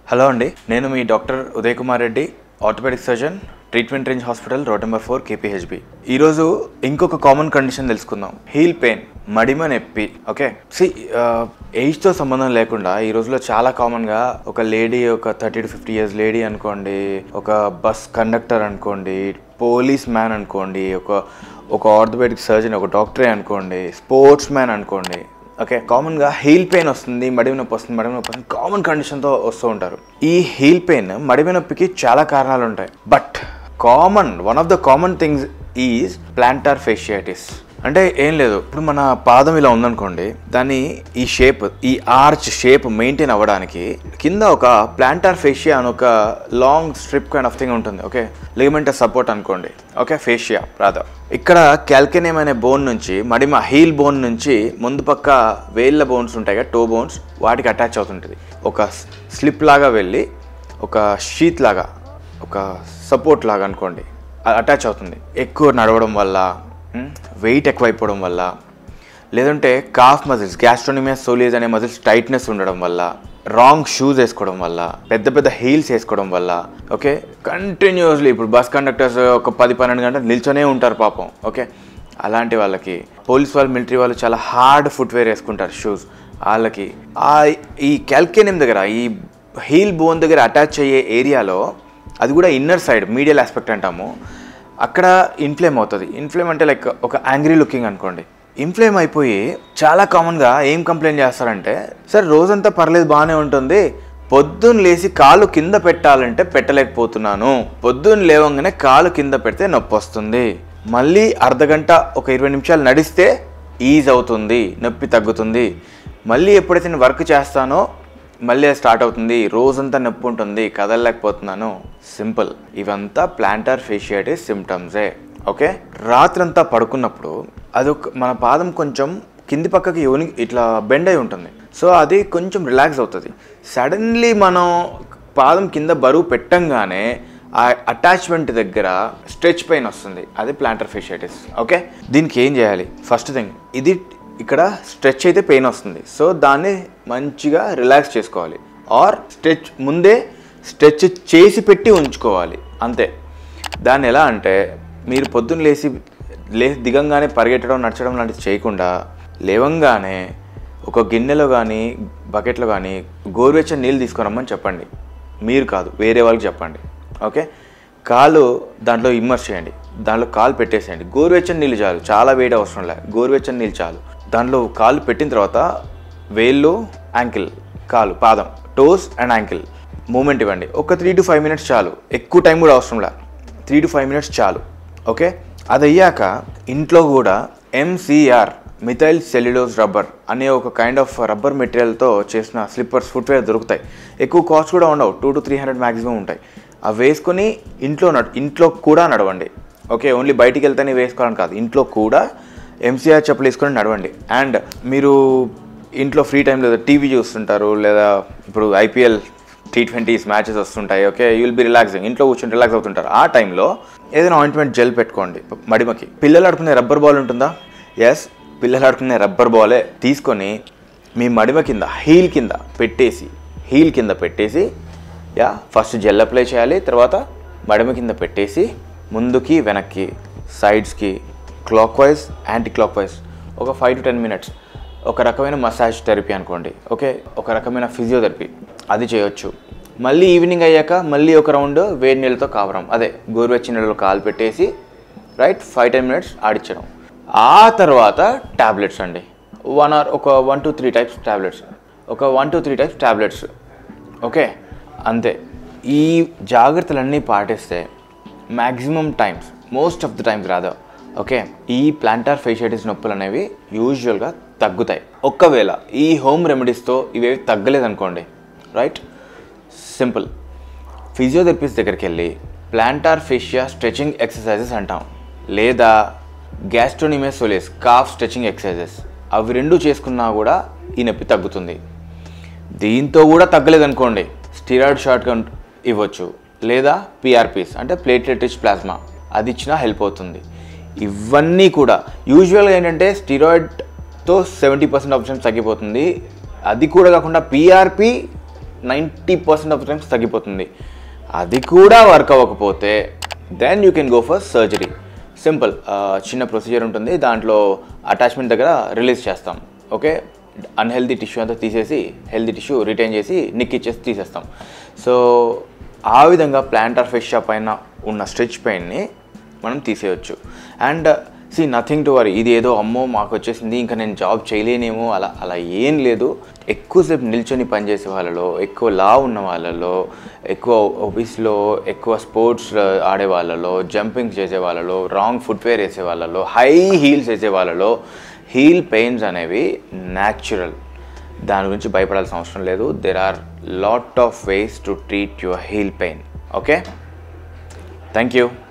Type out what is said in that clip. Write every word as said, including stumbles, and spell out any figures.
Hello అండి, నేను మీ doctor Uday Kumar Reddy, orthopedic surgeon, treatment range hospital, road number four, KPHB. ఈరోజు ఇంకొక కామన్ కండిషన్ తెలుసుకుందాం, హీల్ పెయిన్, మడిమ నొప్పి. ఓకే, సి ఏజ్తో సంబంధం లేకుండా ఈ రోజులో చాలా కామన్గా ఒక లేడీ, ఒక thirty to fifty years lady అనుకోండి, ఒక బస్ కండక్టర్ అనుకోండి, పోలీస్ మ్యాన్ అనుకోండి, ఒక ఒక ఆర్థోపెడిక్ సర్జన్, ఒక డాక్టరే అనుకోండి, స్పోర్ట్స్ మ్యాన్ అనుకోండి. ఓకే, కామన్గా హీల్ పెయిన్ వస్తుంది, మడిమ నొప్పి వస్తుంది, మడిమ నొప్పి వస్తుంది, కామన్ కండిషన్తో వస్తూ ఉంటారు. ఈ హీల్ పెయిన్, మడిమ నొప్పికి చాలా కారణాలు ఉంటాయి. But common one of the common things is plantar fasciitis. అంటే ఏం లేదు, ఇప్పుడు మన పాదం ఇలా ఉందనుకోండి, దాన్ని ఈ షేప్, ఈ ఆర్చ్ షేప్ మెయింటైన్ అవ్వడానికి కింద ఒక ప్లాంటార్ ఫేషియా అని ఒక long strip kind of thing ఉంటుంది. ఓకే, లిగమెంటస్ సపోర్ట్ అనుకోండి. ఓకే, ఫేషియా రాదా. ఇక్కడ క్యాల్కేనియం అనే బోన్ నుంచి, మడిమ హీల్ బోన్ నుంచి ముందు పక్క వేళ్ళ బోన్స్ ఉంటాయి కదా, టో బోన్స్, వాటికి అటాచ్ అవుతుంటుంది. ఒక స్లిప్ లాగా వెళ్ళి ఒక షీత్ లాగా, ఒక సపోర్ట్ లాగా అనుకోండి, అటాచ్ అవుతుంది. ఎక్కువ నడవడం వల్ల, వెయిట్ ఎక్కువైపోవడం వల్ల, లేదంటే కాఫ్ మజిల్స్, గ్యాస్ట్రోనమియస్ సోలియస్ అనే మజిల్స్ టైట్నెస్ ఉండడం వల్ల, రాంగ్ షూస్ వేసుకోవడం వల్ల, పెద్ద పెద్ద హీల్స్ వేసుకోవడం వల్ల, ఓకే, కంటిన్యూస్లీ ఇప్పుడు బస్ కండక్టర్స్ ఒక పది పన్నెండు గంటలు నిల్చొనే ఉంటారు పాపం. ఓకే, అలాంటి వాళ్ళకి, పోలీస్ వాళ్ళు, మిలిటరీ వాళ్ళు చాలా హార్డ్ ఫుట్వేర్ వేసుకుంటారు, షూస్, వాళ్ళకి ఆ ఈ క్యాల్కేనియం దగ్గర, ఈ హీల్ బోన్ దగ్గర అటాచ్ అయ్యే ఏరియాలో, అది కూడా ఇన్నర్ సైడ్ మీడియల్ ఆస్పెక్ట్ అంటాము, అక్కడ ఇన్ఫ్లేమ్ అవుతుంది. ఇన్ఫ్లేమ్ అంటే లైక్ ఒక యాంగ్రీ లుకింగ్ అనుకోండి. ఇన్ఫ్లేమ్ అయిపోయి చాలా కామన్గా ఏం కంప్లైంట్ చేస్తారంటే, సార్ రోజంతా పర్లేదు బాగానే ఉంటుంది, పొద్దున్న లేచి కాలు కింద పెట్టాలంటే పెట్టలేకపోతున్నాను, పొద్దున్న లేవంగానే కాలు కింద పెడితే నొప్పి వస్తుంది, మళ్ళీ అర్ధగంట ఒక ఇరవై నిమిషాలు నడిస్తే ఈజ్ అవుతుంది, నొప్పి తగ్గుతుంది, మళ్ళీ ఎప్పుడైతే నేను వర్క్ చేస్తానో మళ్ళీ స్టార్ట్ అవుతుంది, రోజంతా నొప్పి ఉంటుంది, కదలలేకపోతున్నాను. సింపుల్, ఇవంతా ప్లాంటార్ ఫేషియాటిస్ సిమ్టమ్సే. ఓకే, రాత్రంతా పడుకున్నప్పుడు అది మన పాదం కొంచెం కింది పక్కకి యోని ఇట్లా బెండ్ అయి ఉంటుంది. సో అది కొంచెం రిలాక్స్ అవుతుంది. సడన్లీ మనం పాదం కింద బరువు పెట్టంగానే ఆ అటాచ్మెంట్ దగ్గర స్ట్రెచ్ పెయిన్ వస్తుంది, అది ప్లాంటార్ ఫేషియాటిస్. ఓకే, దీనికి ఏం చేయాలి? ఫస్ట్ థింగ్, ఇది ఇక్కడ స్ట్రెచ్ అయితే పెయిన్ వస్తుంది, సో దాన్ని మంచిగా రిలాక్స్ చేసుకోవాలి, ఆర్ స్ట్రెచ్ ముందే స్ట్రెచ్ చేసి పెట్టి ఉంచుకోవాలి, అంతే. దాన్ని ఎలా అంటే, మీరు పొద్దున్న లేచి లేచి దిగంగానే పరిగెట్టడం, నడచడం లాంటివి చేయకుండా, లేవంగానే ఒక గిన్నెలో కానీ బకెట్లో కానీ గోరువెచ్చని నీళ్ళు తీసుకురమ్మని చెప్పండి. మీరు కాదు, వేరే వాళ్ళకి చెప్పండి. ఓకే, కాలు దాంట్లో ఇమ్మర్స్ చేయండి, దాంట్లో కాలు పెట్టేసేయండి, గోరువెచ్చని నీళ్ళు చాలు, చాలా వేడి అవసరం లేదు, గోరువెచ్చని నీళ్ళు చాలు. దాంట్లో కాలు పెట్టిన తర్వాత వేళ్ళు, యాంకిల్, కాలు, పాదం, టోస్ అండ్ యాంకిల్ మూమెంట్ ఇవ్వండి. ఒక త్రీ టు ఫైవ్ మినిట్స్ చాలు, ఎక్కువ టైం కూడా అవసరం లేదు, త్రీ టు ఫైవ్ మినిట్స్ చాలు. ఓకే, అది అయ్యాక ఇంట్లో కూడా ఎంసీఆర్, మిథైల్ సెల్యులోజ్ రబ్బర్ అనే ఒక కైండ్ ఆఫ్ రబ్బర్ మెటీరియల్తో చేసిన స్లిప్పర్స్, ఫుట్వేర్ దొరుకుతాయి. ఎక్కువ కాస్ట్ కూడా ఉండవు, two to three hundred maximum ఉంటాయి. అవి వేసుకొని ఇంట్లో నడు ఇంట్లో కూడా నడవండి. ఓకే, ఓన్లీ బయటికి వెళ్తేనే వేసుకోవాలని కాదు, ఇంట్లో కూడా ఎంసీఆర్ చెప్పులు వేసుకొని నడవండి. అండ్ మీరు ఇంట్లో ఫ్రీ టైం లేదా టీవీ చూస్తుంటారు, లేదా ఇప్పుడు ఐపీఎల్ టీ ట్వంటీస్ మ్యాచెస్ వస్తుంటాయి. Okay, you will be relaxing, ఇంట్లో కూర్చొని రిలాక్స్ అవుతుంటారు. ఆ టైంలో ఏదైనా ఆయింట్మెంట్ జెల్ పెట్టుకోండి మడిమకి. పిల్లలు ఆడుకునే రబ్బర్ బాల్ ఉంటుందా? ఎస్, పిల్లలు ఆడుకునే రబ్బర్ బాలే తీసుకొని మీ మడిమ కింద, హీల్ కింద పెట్టేసి, హీల్ కింద పెట్టేసి యా ఫస్ట్ జెల్ అప్లై చేయాలి, తర్వాత మడిమ కింద పెట్టేసి ముందుకి వెనక్కి సైడ్స్కి clockwise, anti clockwise ఒక ఫైవ్ టు టెన్ మినిట్స్ ఒక రకమైన మసాజ్ థెరపీ అనుకోండి. ఓకే, ఒక రకమైన ఫిజియోథెరపీ అది చేయొచ్చు. మళ్ళీ ఈవినింగ్ అయ్యాక మళ్ళీ ఒక రౌండ్ వేడి నీళ్ళతో కావడం, అదే గోరువెచ్చని నీళ్ళలో కాలు పెట్టేసి రైట్ ఫైవ్ టెన్ మినిట్స్ ఆడించడం. ఆ తర్వాత ట్యాబ్లెట్స్ అండి, వన్ ఆర్ ఒక one two three types tablets, ఒక one two three types tablets. Okay, అంతే. ఈ జాగ్రత్తలన్నీ పాటిస్తే maximum times, most of the times రాదా, ఓకే, ఈ ప్లాంటార్ ఫేషియాటిస్ నొప్పులు అనేవి యూజువల్గా తగ్గుతాయి. ఒక్కవేళ ఈ హోమ్ రెమెడీస్తో ఇవేవి తగ్గలేదనుకోండి, రైట్, సింపుల్, ఫిజియోథెరపిస్ట్ దగ్గరికి వెళ్ళి ప్లాంటార్ ఫేషియా స్ట్రెచింగ్ ఎక్సర్సైజెస్ అంటాం, లేదా gastrocnemius soleus calf stretching exercises, అవి రెండు చేసుకున్నా కూడా ఈ నొప్పి తగ్గుతుంది. దీంతో కూడా తగ్గలేదనుకోండి, స్టిరాయిడ్ షాట్ ఇవ్వచ్చు, లేదా పిఆర్పీస్ అంటే ప్లేట్లెట్ రిచ్ ప్లాస్మా, అది ఇచ్చినా హెల్ప్ అవుతుంది. ఇవన్నీ కూడా యూజువల్గా ఏంటంటే స్టిరాయిడ్తో సెవెంటీ పర్సెంట్ ఆప్షన్ తగ్గిపోతుంది. అది కూడా కాకుండా PRP ninety percent of times తగ్గిపోతుంది. అది కూడా వర్క్ అవ్వకపోతే then you can go for surgery. Simple, చిన్న ప్రొసీజర్ ఉంటుంది, దాంట్లో అటాచ్మెంట్ దగ్గర రిలీజ్ చేస్తాం. ఓకే, అన్హెల్దీ టిష్యూ అంతా తీసేసి హెల్దీ టిష్యూ రిటైన్ చేసి నిక్ ఇచ్చేసి తీసేస్తాం. సో ఆ విధంగా ప్లాంటార్ ఫేషియా పైన ఉన్న స్ట్రెచ్ పెయిన్ని మనం తీసేయచ్చు. And see nothing to worry, ఇది ఏదో అమ్మో మాకు వచ్చేసింది ఇంకా నేను జాబ్ చేయలేనేమో అలా అలా ఏం లేదు. ఎక్కువసేపు నిల్చొని పనిచేసే వాళ్ళలో, ఎక్కువ లా ఉన్న వాళ్ళలో, ఎక్కువ ఒబిస్లో, ఎక్కువ స్పోర్ట్స్ ఆడే వాళ్ళలో, జంపింగ్ చేసే వాళ్ళలో, రాంగ్ ఫుట్వేర్ వేసే వాళ్ళలో, హై హీల్స్ వేసే వాళ్ళలో హీల్ పెయిన్స్ అనేవి న్యాచురల్. దాని గురించి భయపడాల్సిన అవసరం లేదు. There are lot of ways to treat your heel pain. Okay, thank you.